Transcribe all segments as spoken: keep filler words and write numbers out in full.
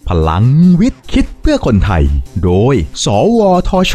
พลังวิทย์คิดเพื่อคนไทยโดยสวทช.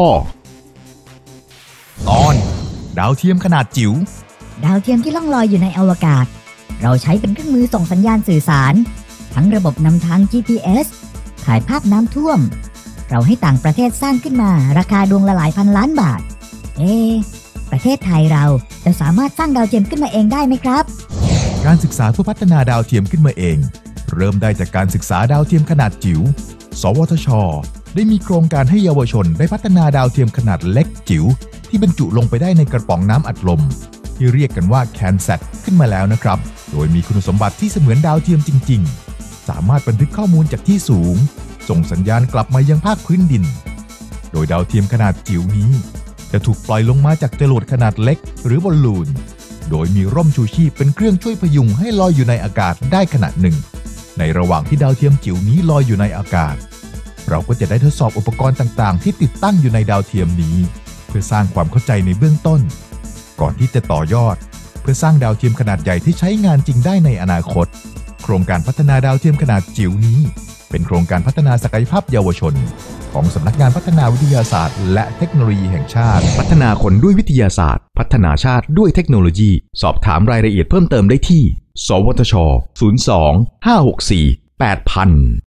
ตอนดาวเทียมขนาดจิ๋วดาวเทียมที่ล่องลอยอยู่ในอวกาศเราใช้เป็นเครื่องมือส่งสัญญาณสื่อสารทั้งระบบนำทาง จี พี เอส ถ่ายภาพน้ำท่วมเราให้ต่างประเทศสร้างขึ้นมาราคาดวงละหลายพันล้านบาทเอ๊ะประเทศไทยเราจะสามารถสร้างดาวเทียมขึ้นมาเองได้ไหมครับการศึกษาเพื่อพัฒนาดาวเทียมขึ้นมาเองเริ่มได้จากการศึกษาดาวเทียมขนาดจิ๋วสวทช.ได้มีโครงการให้เยาวชนได้พัฒนาดาวเทียมขนาดเล็กจิ๋วที่บรรจุลงไปได้ในกระป๋องน้ำอัดลมที่เรียกกันว่า แคน แซท ขึ้นมาแล้วนะครับโดยมีคุณสมบัติที่เสมือนดาวเทียมจริงๆสามารถบันทึกข้อมูลจากที่สูงส่งสัญญาณกลับมายังภาคพื้นดินโดยดาวเทียมขนาดจิ๋วนี้จะถูกปล่อยลงมาจากจรวดขนาดเล็กหรือบอลลูนโดยมีร่มชูชีพเป็นเครื่องช่วยพยุงให้ลอยอยู่ในอากาศได้ขนาดหนึ่งในระหว่างที่ดาวเทียมจิ๋วนี้ลอยอยู่ในอากาศเราก็จะได้ทดสอบอุปกรณ์ต่างๆที่ติดตั้งอยู่ในดาวเทียมนี้เพื่อสร้างความเข้าใจในเบื้องต้นก่อนที่จะต่อยอดเพื่อสร้างดาวเทียมขนาดใหญ่ที่ใช้งานจริงได้ในอนาคตโครงการพัฒนาดาวเทียมขนาดจิ๋วนี้เป็นโครงการพัฒนาศักยภาพเยาวชนของสำนักงานพัฒนาวิทยาศาสตร์และเทคโนโลยีแห่งชาติพัฒนาคนด้วยวิทยาศาสตร์พัฒนาชาติด้วยเทคโนโลยีสอบถามรายละเอียดเพิ่มเติมได้ที่สวทช ศูนย์ สอง ห้า หก สี่ แปด ศูนย์ ศูนย์